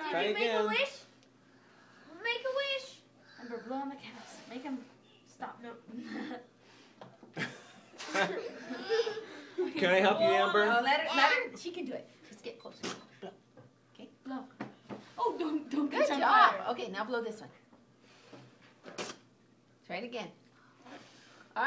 Try Did you again. make a wish? Make a wish. Amber, blow on the candles. Make him stop. No. Can I help you, Amber? No, let her. She can do it. Just get closer. Blow. Okay, blow. Oh, don't Good catch on job. fire. Okay, now blow this one. Try it again. All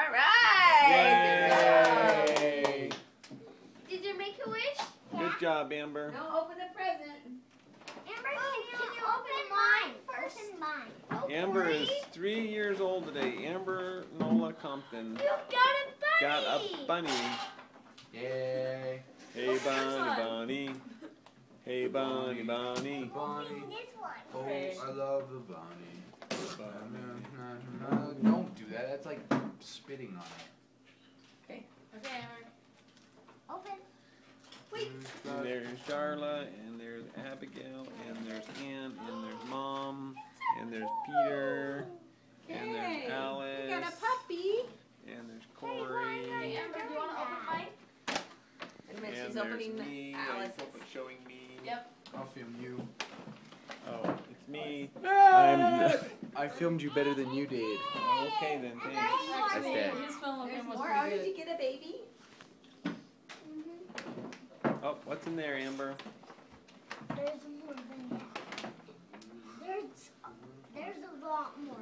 right. Yay! Did you make a wish? Good job, Amber. Now open the present. Amber, can you open mine first? Open mine. Amber is 3 years old today. Amber Nola Compton You've got got a bunny. Yay. Hey, bunny, bunny. Hey, bunny, bunny. Bunny. this one. Oh, I love the bunny. Bunny. Don't do that. That's like spitting on it. Okay, Amber. Open. And there's Charla, and there's Abigail, and there's Aunt, and there's Mom, and there's Peter, and there's Alice, We got a puppy. and there's Corey, Hey, Amber, do you want to open mine? Wait a minute, and she's there's opening me. Alice's. Showing me. Yep. I'll film you. Oh, it's me. I filmed you better than you did. Okay then, thanks. Actually, dead. his film of There's him was more. pretty Oh, good. did you get a baby? Oh, what's in there, Amber? There's more than that. There's a lot more.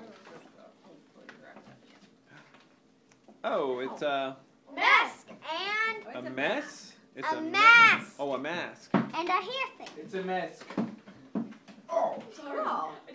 Oh, it's a Mask and mess? It's A mask. Oh, a mask. and a hair thing. It's a mask. Oh.